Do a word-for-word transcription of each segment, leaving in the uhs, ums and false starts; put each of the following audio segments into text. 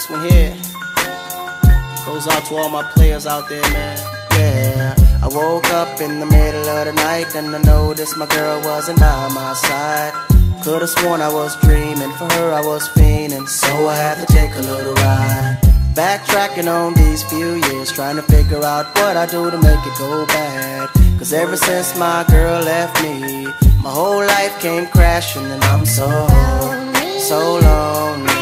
one here goes out to all my players out there, man. Yeah, I woke up in the middle of the night and I noticed my girl wasn't by my side. Could've sworn I was dreaming, for her I was fiending, so I had to take a little ride. Backtracking on these few years, trying to figure out what I do to make it go bad. Cause ever since my girl left me, my whole life came crashing and I'm so, so lonely,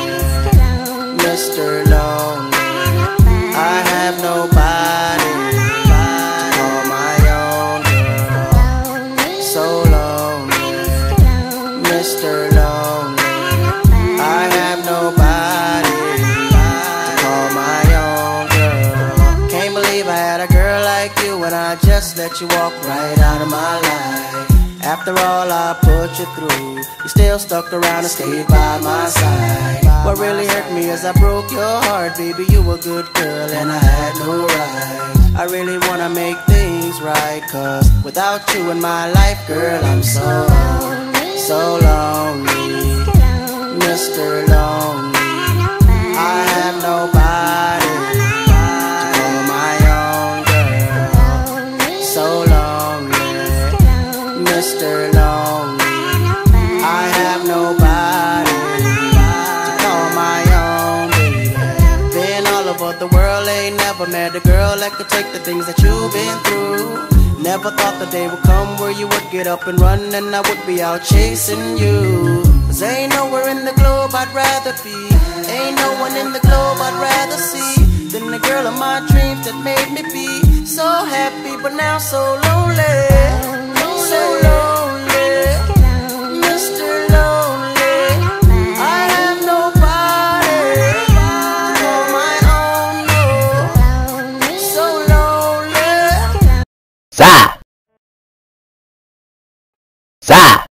Mister Lonely. I have nobody to call my own girl. So lonely, Mister Lonely. I have nobody to call my own girl. Can't believe I had a girl like you and I just let you walk right out of my life. After all I put you through, you still stuck around and stayed by my side. What really hurt me is I broke your heart, baby. You were a good girl and I had no right. I really wanna make things right, cause without you in my life, girl, I'm so, so lonely, Mister Lonely. I have nobody to call my own girl. So lonely, Mister Lonely. I have nobody to call my own, baby. Been all over the world, ain't never met a girl that could take the things that you've been through. Never thought the day would come where you would get up and run and I would be out chasing you. Cause ain't nowhere in the globe I'd rather be, ain't no one in the globe I'd rather see than the girl of my dreams that made me be so happy but now so lonely, so lonely, Mister Lonely. I have nobody to call my own, no. So lonely. Sa